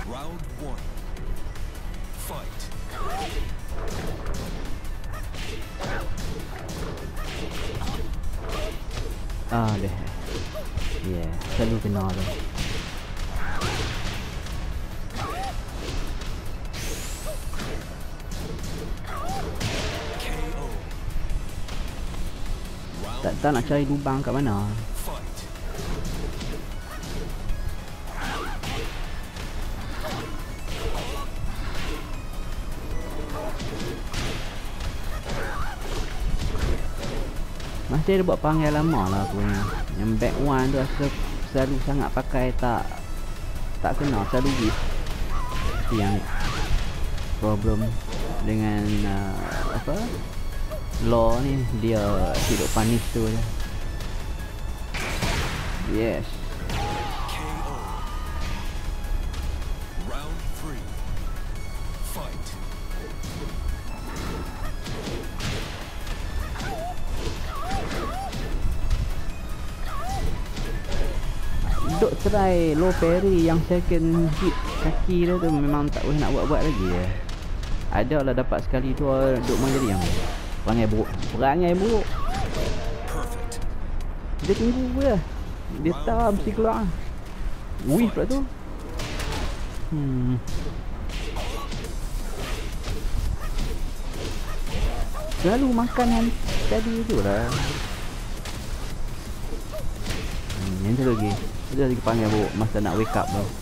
Round one. Fight. Ah deh. Yeah, selalu kena tu. KO. Tak nak cari lubang kat mana. Fight. Masih ada buat panggil lama lah aku ni. Yang back one tu aku selalu sangat pakai tak kena, selalu hit. Itu yang problem dengan apa law ni, dia hidup panis tu je. Yes. KO. Round three. Fight. Duk try low parry yang second hit kaki dia tu memang tak boleh nak buat-buat lagi ya. Ada lah dapat sekali tu duk main jadi yang perangai buruk. Perfect. Dia tunggu je. Dia tahu mesti keluar. Wih pula tu. Selalu makan yang tadi tu lah. Yang tu lagi. Dia lagi panggil buruk masa nak wake up tu.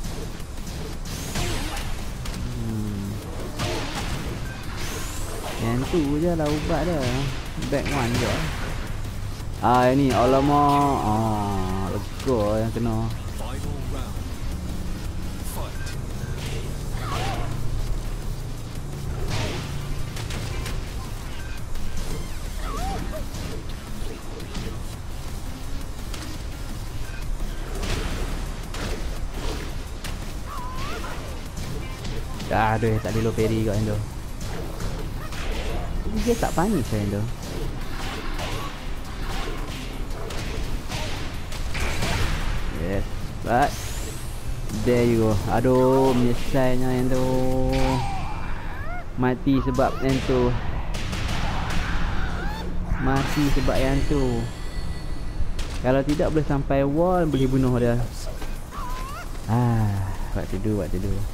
Yang tu je lah ubat dia. Back one je. Ini alamak. Lega yang kena. Final round. Fight. Aduh, tak ada low parry kat yang tu. Dia tak panis yang tu. Yes, but there you go. Aduh, menyesalnya yang tu. Mati sebab yang tu. Mati sebab yang tu. Kalau tidak boleh sampai wall, boleh bunuh dia. Buat tidur.